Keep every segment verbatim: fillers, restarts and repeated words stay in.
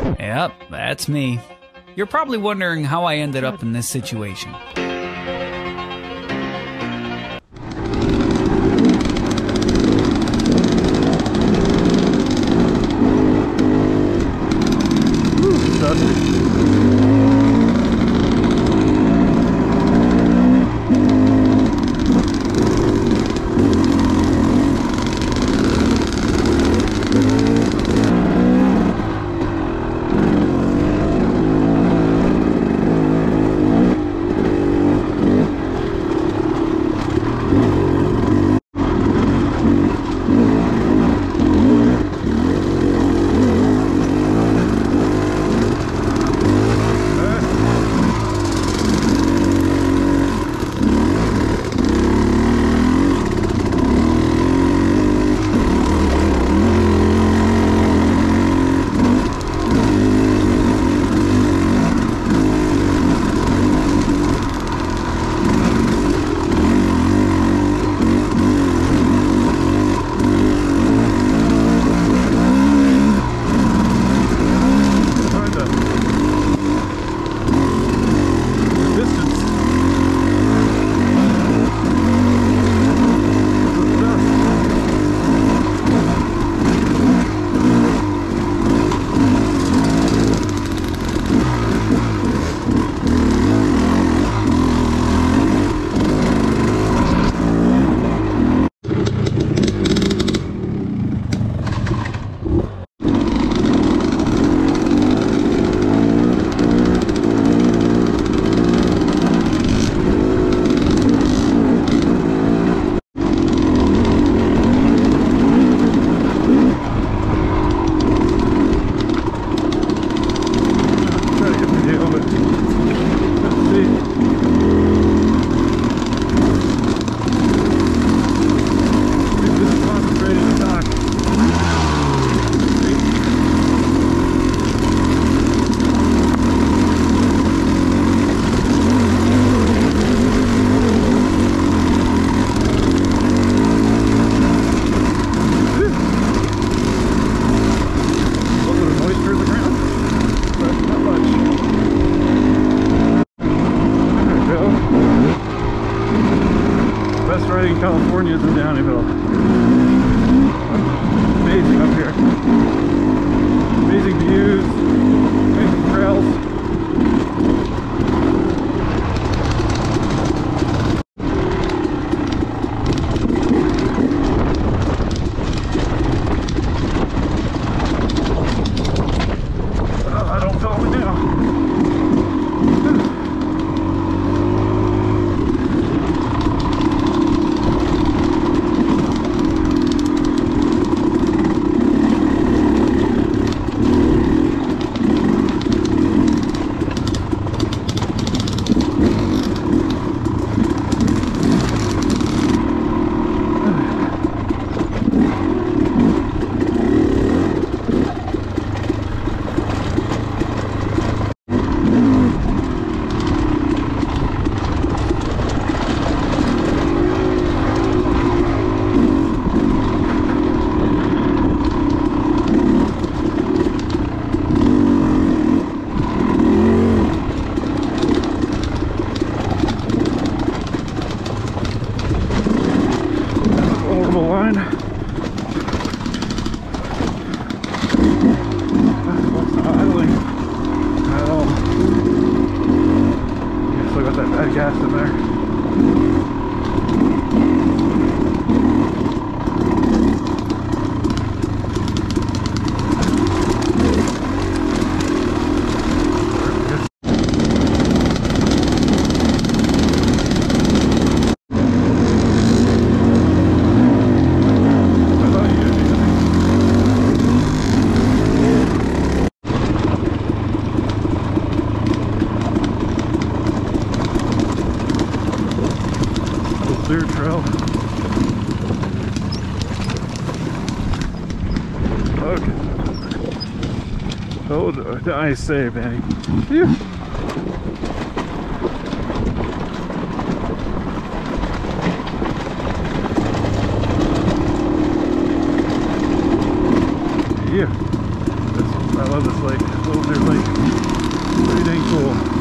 Yep, that's me. You're probably wondering how I ended up in this situation. California is in Downieville. Amazing up here. Amazing views, amazing trails. Oh, I don't feel it now. Line. That's not idling at all. Yeah, still got that bad gas in there. Clear trail. Okay. Oh, nice save, Danny. Phew. Yeah. That's I love this lake. Lavezolla Lake. Pretty dang cool.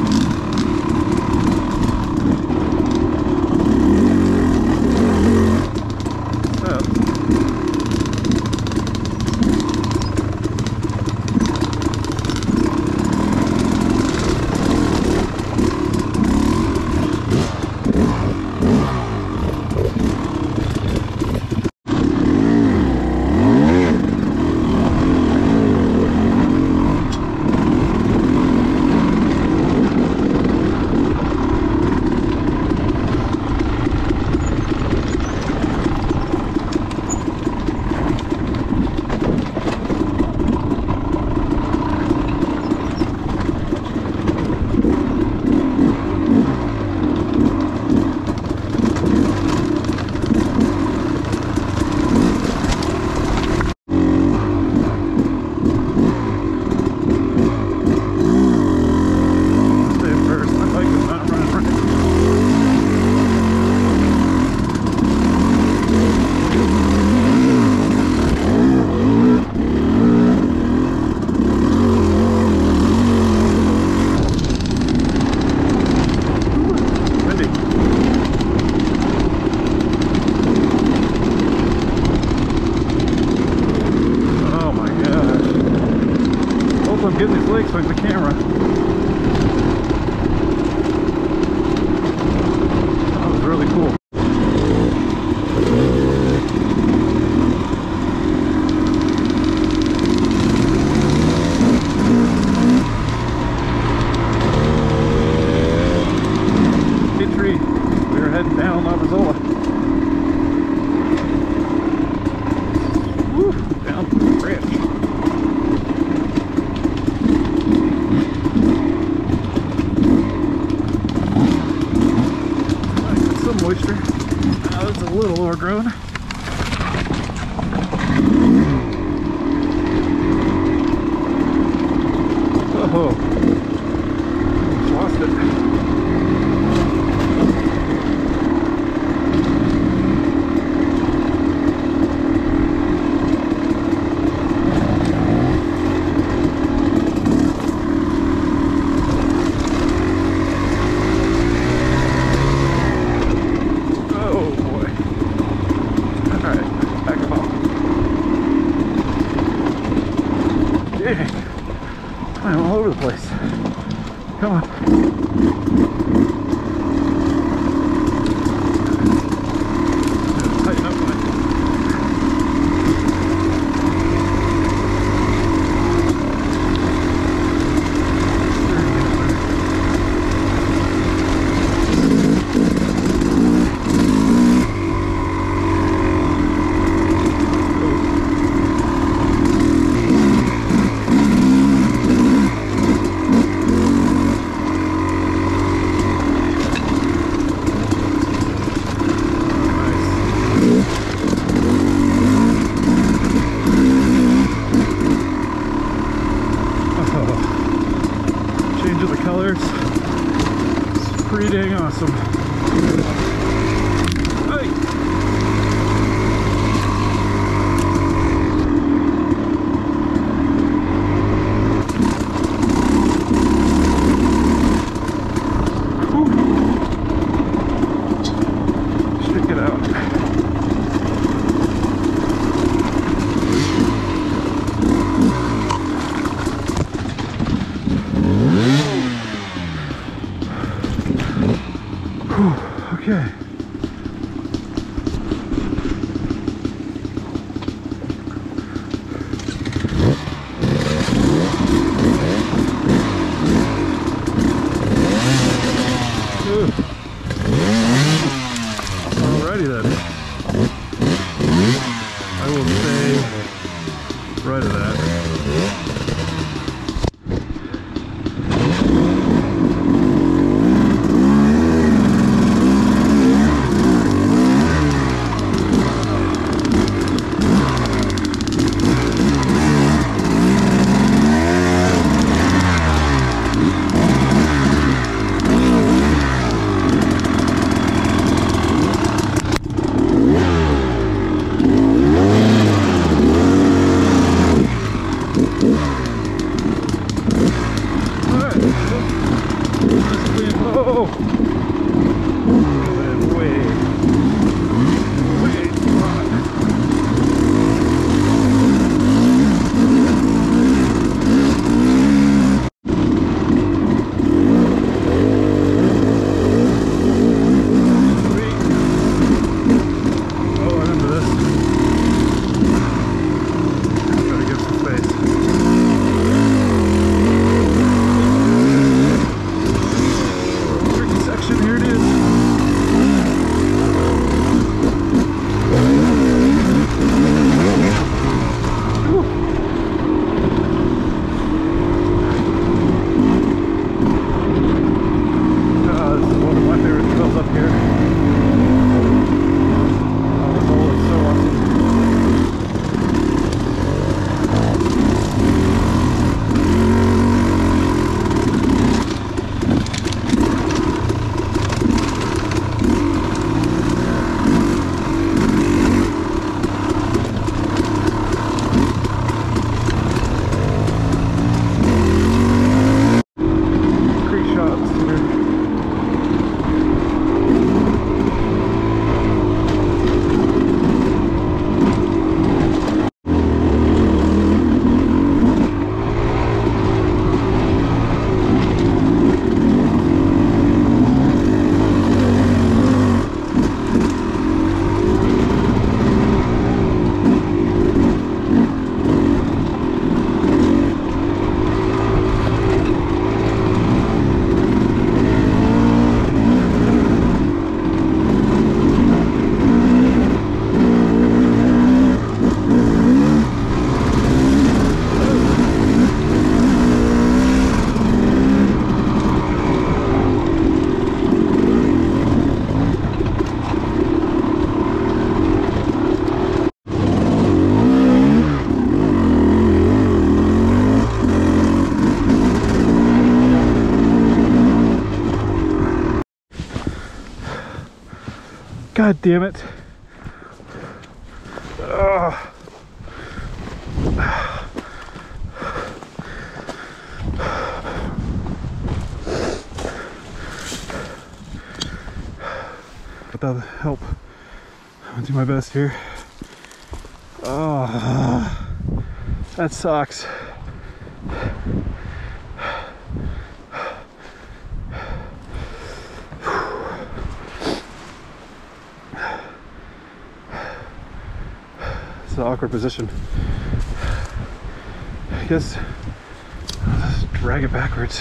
I'm getting these lakes with the camera. That was really cool. Hit tree. We were heading down Lavezolla. Woo, down the bridge. Moisture. Now it's a little overgrown. Oh, lost it. I'm all over the place. Come on. Tighten up on it. Change of the colors. It's pretty dang awesome. Hey! Check it out. Okay. Alrighty then. I will stay right of that. go. And way, way on. Sweet. Oh, I'm into this. Gotta give some space. Tricky section, here it is. Uh, this is one of my favorite trails up here. Lavezolla is so awesome. Creek shots here. God damn it. Ugh. Without help, I'm gonna do my best here. Oh, that sucks. It's an awkward position. I guess I'll just drag it backwards.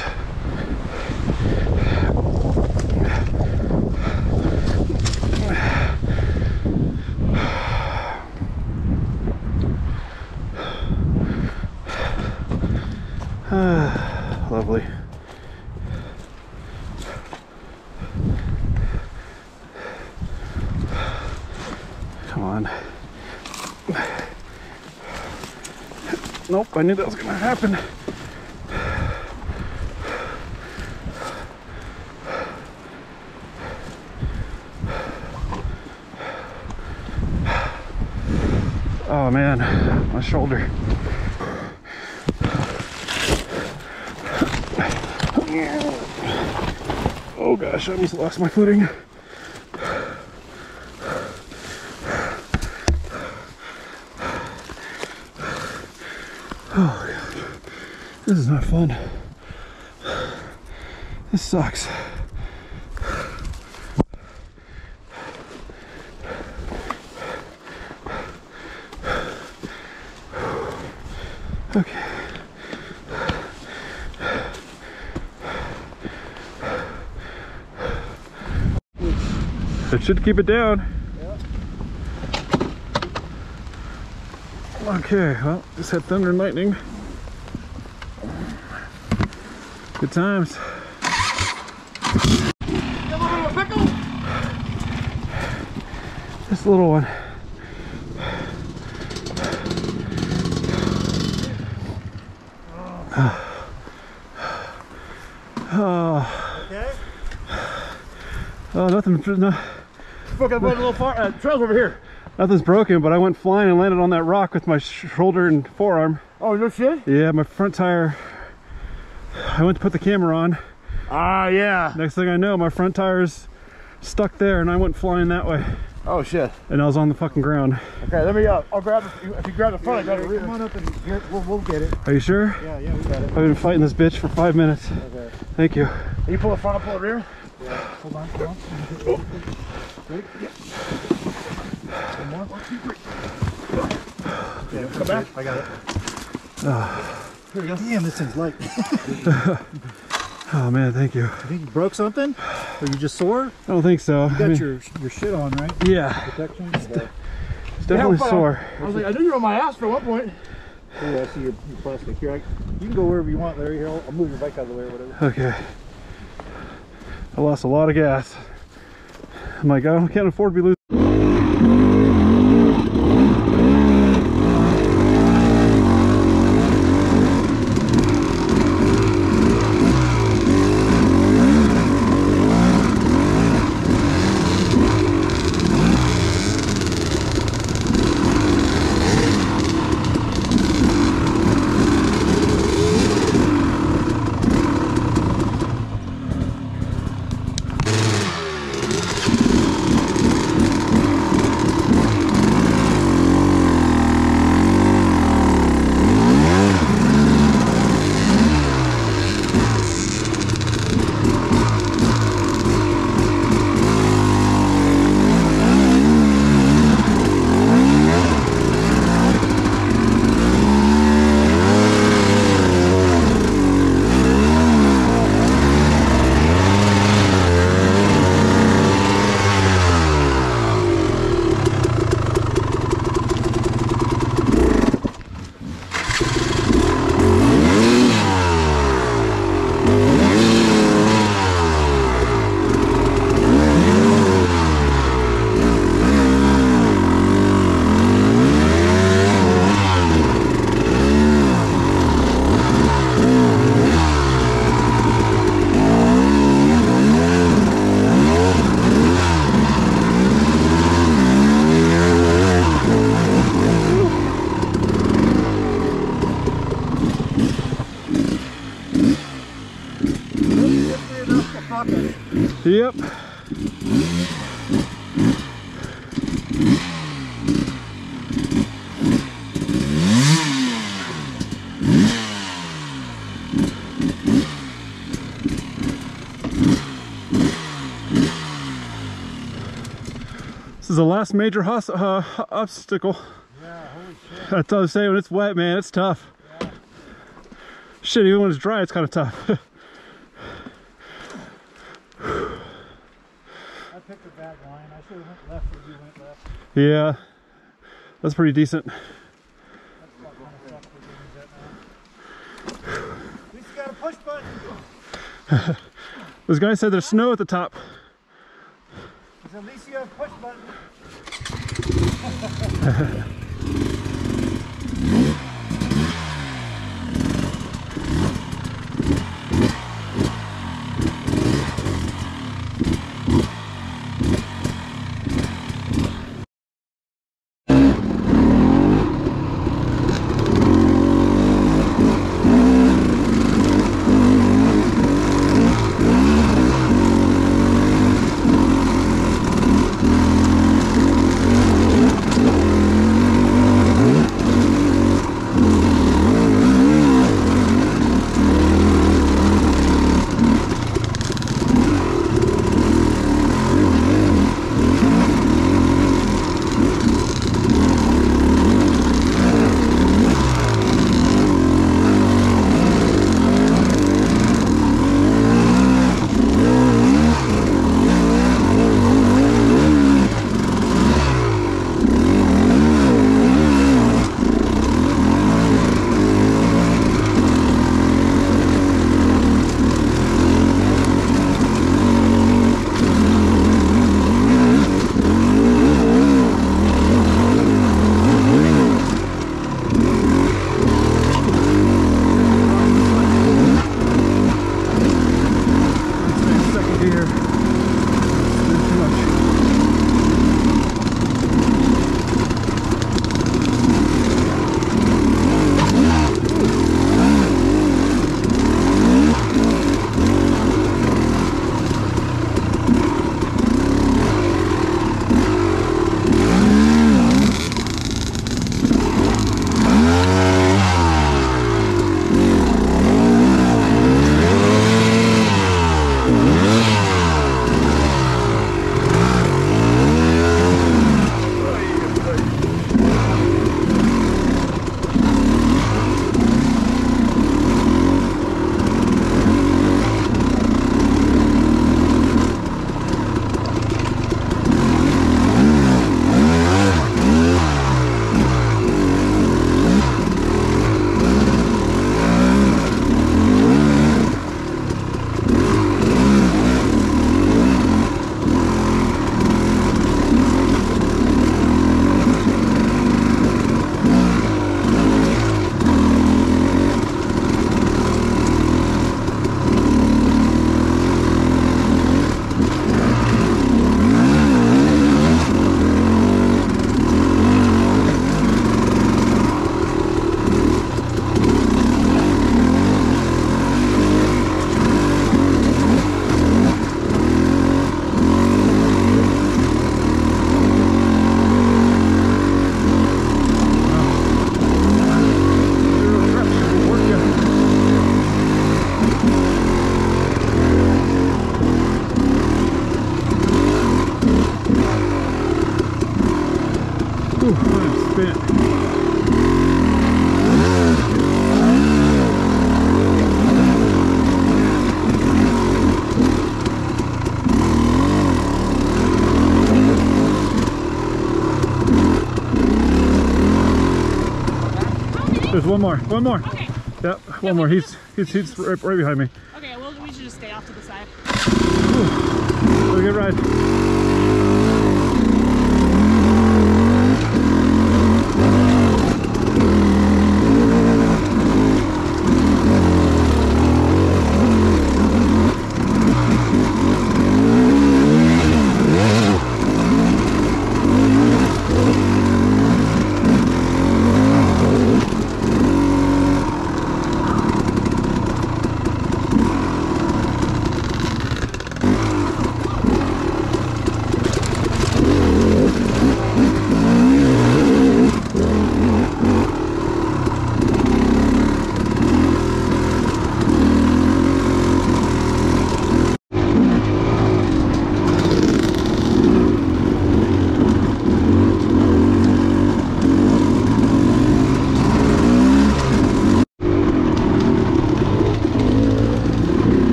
Ah, lovely. Come on. Nope, I knew that was gonna happen. Oh man, my shoulder. Oh gosh, I almost lost my footing. Oh gosh, this is not fun. This sucks. Okay. It should keep it down. Yeah. Okay, well, just had thunder and lightning. Good times. Just a little one. Oh. Okay. Oh, nothing. No, Fuck, I went a little far. Uh, trail's over here. nothing's broken, but I went flying and landed on that rock with my shoulder and forearm. Oh, no shit? Yeah, my front tire. I went to put the camera on, Ah, yeah. Next thing I know, my front tire's stuck there and I went flying that way. Oh, shit. And I was on the fucking ground. Okay, let me, uh, I'll grab the, if you grab the front, I got it. Come on up and here, we'll, we'll get it. Are you sure? Yeah, yeah, we got it. I've been fighting this bitch for five minutes. Okay. Thank you. You pull the front, I'll pull the rear? Yeah. Hold on, hold on. Oh. Ready? Yeah. One more. One, two, three. Yeah, come back. I got it. Oh. Here we go. Damn, this thing's light. Oh man, thank you. You think you broke something? Or you just sore? I don't think so. You got I mean, your your shit on, right? Yeah. Protection? Okay. It's definitely Yeah, sore. I was like, I knew you were on my ass for one point. Oh, I see your, your plastic here. I, you can go wherever you want, Larry. Here, I'll, I'll move your bike out of the way or whatever. Okay. I lost a lot of gas. I'm like, I can't afford to be losing. Yep. This is the last major hus uh, obstacle. Yeah, holy shit. That's what I was saying. When it's wet, man, it's tough. Yeah. Shit, even when it's dry, it's kind of tough. I picked a bad line. I should have went left where you went left. Yeah, that's pretty decent. That's what kind of stuff we're doing that now. At least you got a push button. This guy said there's snow at the top. At least you have a push button. one more, one more. Okay. Yep, one more. He's he's he's right, right behind me. Okay, well, we should just stay off to the side. Have a good ride.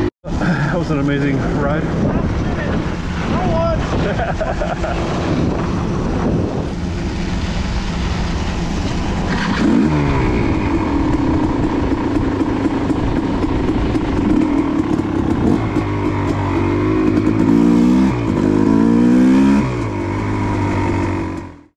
That was an amazing ride.